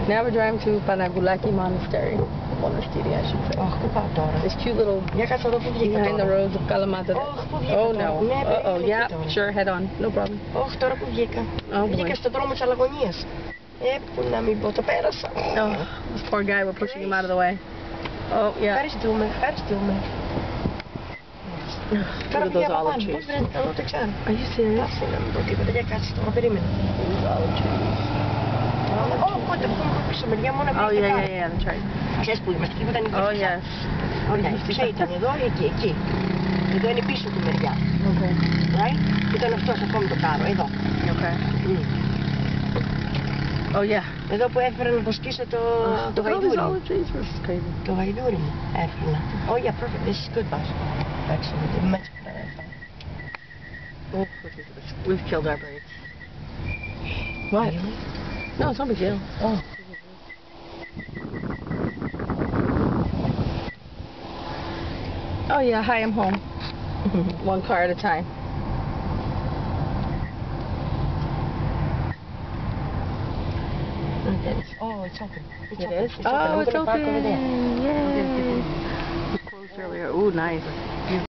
Now we're driving to Panagoulaki Monastery. Monastery, I should say. Πού πάω τώρα? This cute little behind the roads of Kalamata. Oh no. Uh-oh, yeah, sure, head on. No problem. Όχι, τώρα που βγήκα. Βγήκα στον δρόμο της Αλλαγωνίας. Που να μην πω, το πέρασα. Oh, this poor guy, we're pushing him out of the way. Oh, yeah. Ευχαριστούμε, ευχαριστούμε. Look at those olive trees. Πώς βρέθηκαν, δεν το ξέρω. Are you serious? Άσε να μην πω τίποτα, για κάτσε τώρα, περίμενε. Olive trees. Πότε που είμαι πίσω μεριά, μόνο Oh, yeah, that's right. Ξέρεις που είμαστε, που ήταν η Oh, yes. Ωραία, ποια ήταν εδώ ή εκεί, εκεί. Εδώ είναι πίσω του μεριά. Okay. Right? Ήταν αυτός ακόμη το κάρο, εδώ. Okay. Oh, yeah. Εδώ που έφερα να αποσκήσω το γαϊδούρι μου. Olive trees were crazy. Το γαϊδούρι μου έφερα. Oh, yeah, perfect. This is good, boss. Excellent. Much better. Oh, we've killed our birds. What? Really? No, it's no big deal. Oh. Oh yeah, hi, I'm home. One car at a time. Oh, it's open. It's It open. is? It's open. Oh, it's I'm gonna park open. over there. Yay. We closed earlier. Ooh, nice.